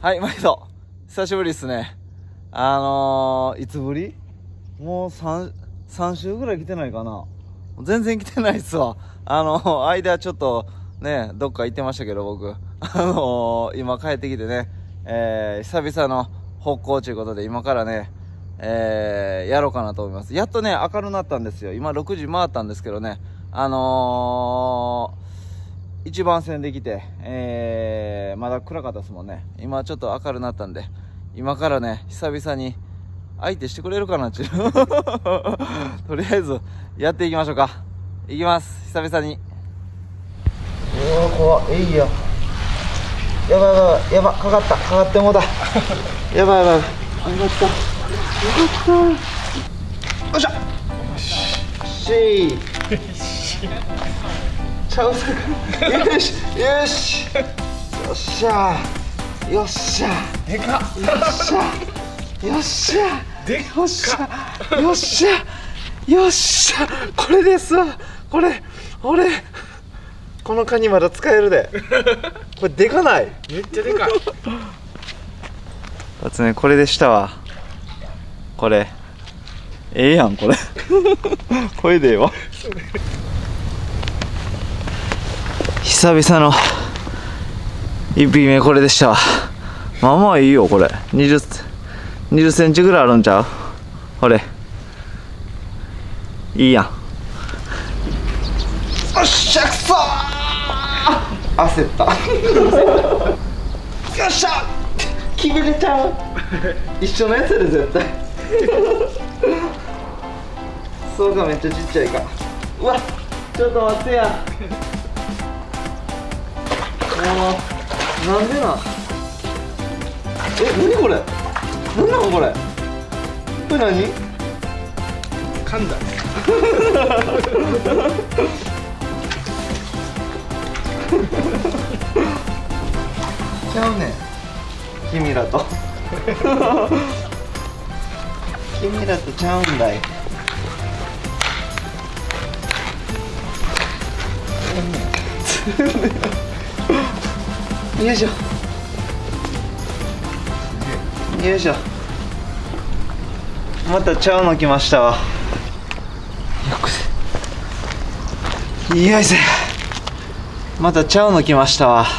はい、毎度久しぶりっすね。いつぶり？もう3週ぐらい来てないかな。全然来てないっすわ。間ちょっとね、どっか行ってましたけど、僕今帰ってきてね、久々の北高ということで、今からね、やろうかなと思います。やっとね、明るなったんですよ。今6時回ったんですけどね、一番線で来て、まだ暗かったですもんね。今ちょっと明るなったんで、今からね、久々に相手してくれるかなっていうとりあえずやっていきましょうか。いきます、久々に。怖っ、いいよ。やばいやばいやばい、かかってもうだやばいやばい、よかったよっしゃしちゃうさかよしよしよっしゃよっしゃでかっよっしゃよっしゃでよっしゃよっしゃよっしゃ、これですわ。これ俺このカニまだ使えるでこれでかない？ めっちゃでかいあつね、これでしたわ。これええやん、これこれでええわ。久々の1匹目これでしたわ。まあまあいいよ、これ20センチぐらいあるんちゃう？これいいやん。おっしゃ、くそー焦ったよっしゃ決めれちゃう一緒のやつで絶対そうか、めっちゃちっちゃいか。うわ、ちょっと待ってや。なんでなん？何これ？何なのこれ？これ何？ 噛んだちゃうねん、君らと君らとちゃうんだい。よいしょよいしょ、またちゃうの来ましたわ。よいせ、またちゃうの来ましたわ。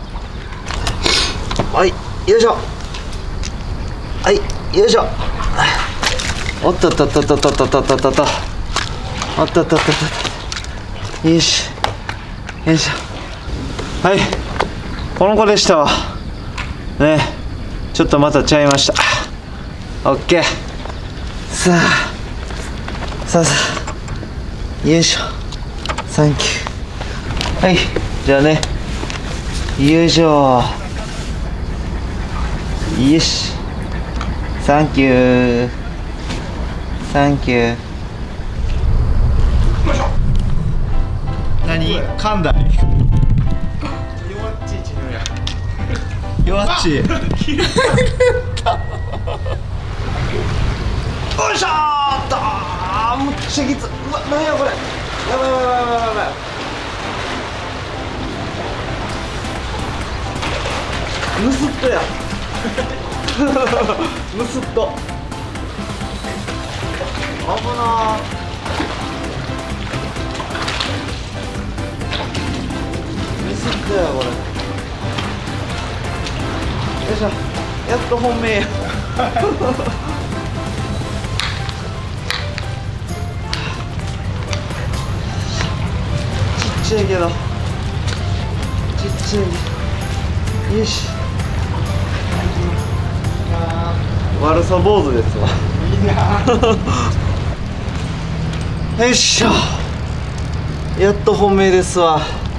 はい、よいしょ。はい、よいしょ。おっとっとっとっとっとっとっとっとっとっとおっとっとっとっと、よしよいしょ。はい、この子でしたわね。ちょっとまたちゃいました。オッケー。さあよいしょ、サンキュー。はい、じゃあね、よいしょ、よし、サンキューサンキュー。何噛んだり弱っちいちのや弱っちいよいしょーっとー、むっちゃきつ。うわ、なんやこれ、やばいやばいやばいやばいやばい。むすっとやむすっと危なー。むすっとや、これ。よいしょ、やっと本命やちっちゃいけど、ちっちゃい。よし、悪さ坊主ですわ。 いいなよいしょ、やっと本命ですわ。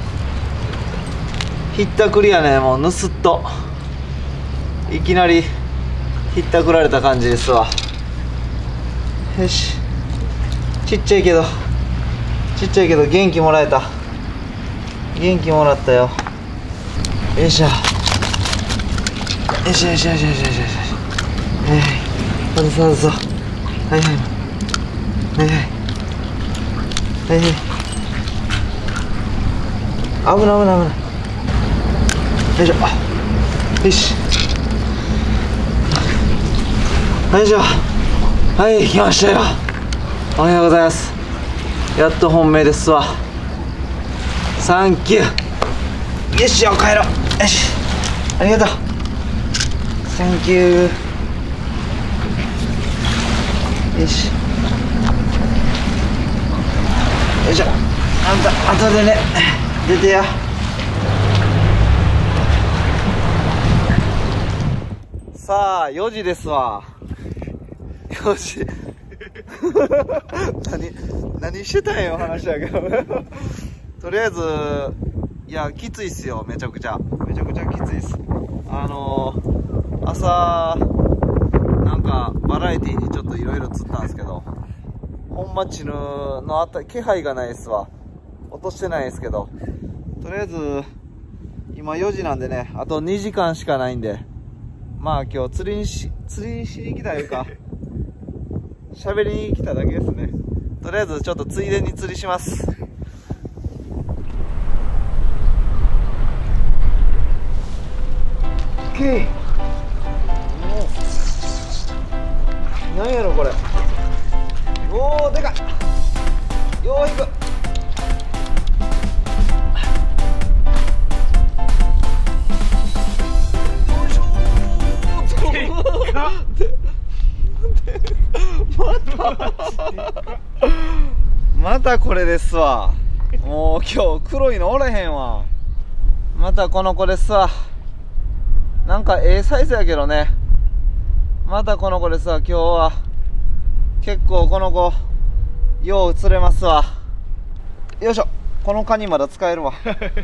ひったくりやね、もうぬすっといきなりひったくられた感じですわ。よし、ちっちゃいけど元気もらえた。元気もらったよ。よいしょよいしょよいしょよいしょよいしょよいしょ。そうそうそう、はいはいはいはいはいはい、危ない危ない危ない。よいしょ、よしよいしょ。はい、来ましたよ。おはようございます。やっと本命ですわ。サンキュー。よしよ、帰ろう。よし、ありがとう。サンキュー。よし、よいしょ。あんた後でね、出てや。さあ4時ですわ。4時何してたんよ話だけどとりあえずいやきついっすよ。めちゃくちゃきついっす。朝なんかバラエティにちょっといろいろ釣ったんですけど、ほんまチヌのあった気配がないっすわ。落としてないですけど、とりあえず今4時なんでね、あと2時間しかないんで、まあ今日釣りにしに来たいうか喋りに来ただけですね。とりあえずちょっとついでに釣りします。OK。何やろこれ。おお、でかい。よーいく。またこれですわ。もう今日黒いのおれへんわ。またこの子ですわ。なんかサイズやけどね。またこの子ですわ。今日は結構この子よう釣れますわ。よいしょ。このカニまだ使えるわ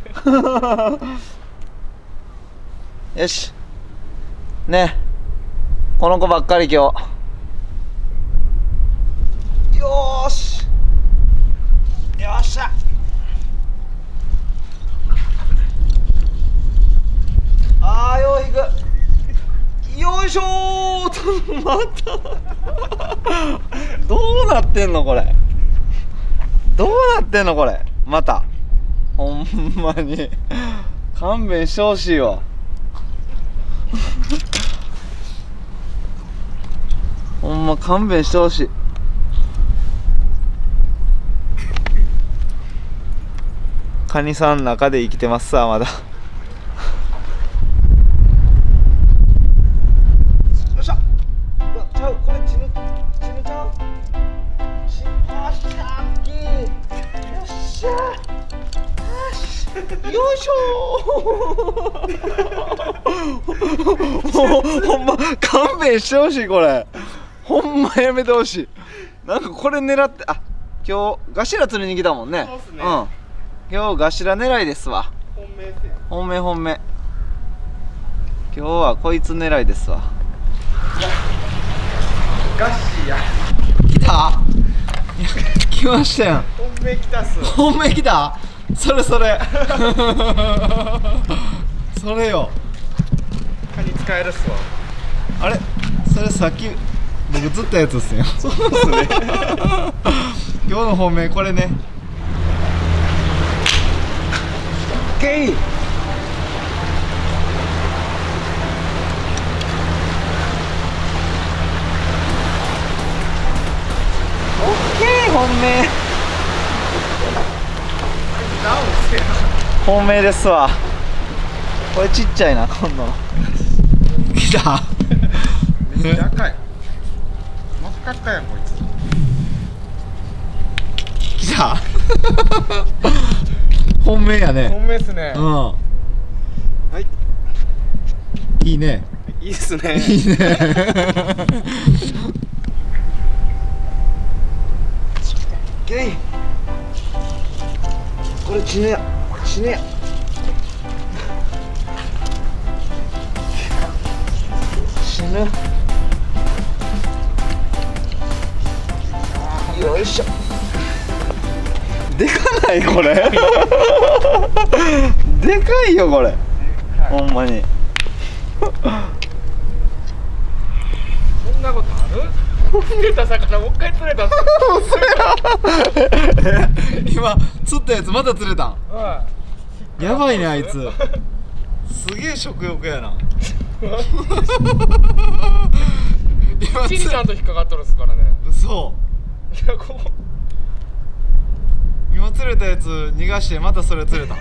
よしね、この子ばっかり今日。よーし、よっしゃ。あー、よう引く。よいしょーまたどうなってんのこれ。どうなってんのこれ。またほんまに勘弁してほしいわほんま勘弁してほしい。カニさん中で生きてますさ、まだ。よっしゃ。ちゃう、これチヌちゃう。よっしゃ、ッキー。よっしゃ。よいしょほんま勘弁してほしいこれ。ほんまやめてほしい。なんかこれ狙って、あ、今日ガシラ釣りに来たもんね。 そうっすね。 うん。今日ガシラ狙いですわ。 本命っすよ。 本命。今日はこいつ狙いですわ。 ガッシーや。 来た来ましたやん。 本命来たっす。 本命来た。それそれよ。 カニ使えるっすわ。 あれ、それさっき僕釣ったやつっすよ。 そうっすね今日の本命これね。オッケー。本命。本命ですわ。これちっちゃいな、今度の。来た。 めっちゃ赤い。真っ赤っかやんこいつ。 来た。本命やね。 本命っすね。 うん。 はい。 いいね。 いいっすね。 いいね。これ死ぬや。死ぬや。死ぬ。よいしょ。でかないこれ。でかいよこれ。ほんまに。 そんなことある？釣れた魚もう一回釣れたっす。 今釣ったやつまた釣れたん。 はやばいねあいつ。すげえ食欲やな。今釣りちゃんと引っかかっとるっすからね。 嘘。 いや、こう今釣れたやつ逃がしてまたそれ釣れた。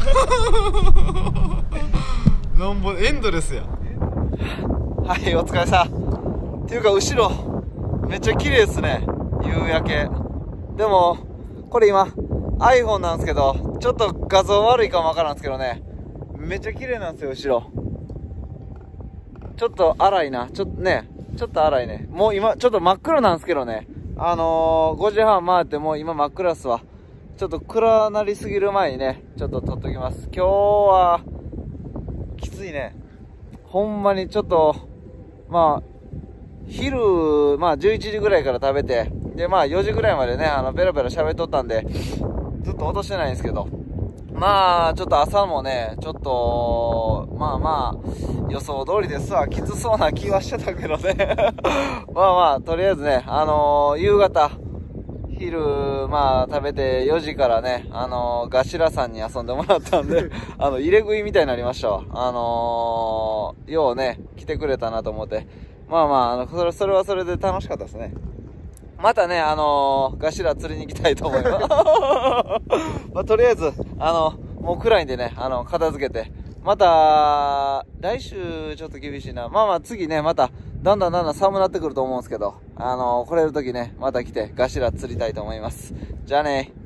なんぼエンドレスや。はい、お疲れさ。っていうか後ろめっちゃ綺麗ですね、夕焼け。でもこれ今 iPhone なんですけど、ちょっと画像悪いかもわからんですけどね、めっちゃ綺麗なんですよ後ろ。ちょっと荒いな、ちょっと荒いね。もう今ちょっと真っ暗なんですけどね、5時半回ってもう今真っ暗っすわ。ちょっと暗なりすぎる前にね、ちょっと撮っときます。今日はきついね、ほんまに。ちょっとまあ昼、11時ぐらいから食べて、で4時ぐらいまでね、ベラベラ喋っとったんでずっと落としてないんですけど、ちょっと朝もね、ちょっと予想通りですわ。きつそうな気はしてたけどね。とりあえずね、夕方昼食べて4時からね、ガシラさんに遊んでもらったんで入れ食いみたいになりましたわ。ようね来てくれたなと思って、それはそれで楽しかったですね。またね、ガシラ釣りに行きたいと思います。とりあえずもう暗いんでね、片付けて、また来週ちょっと厳しいな。次ね、まただんだん寒なってくると思うんですけど、来れる時ね、また来てガシラ釣りたいと思います。じゃあね。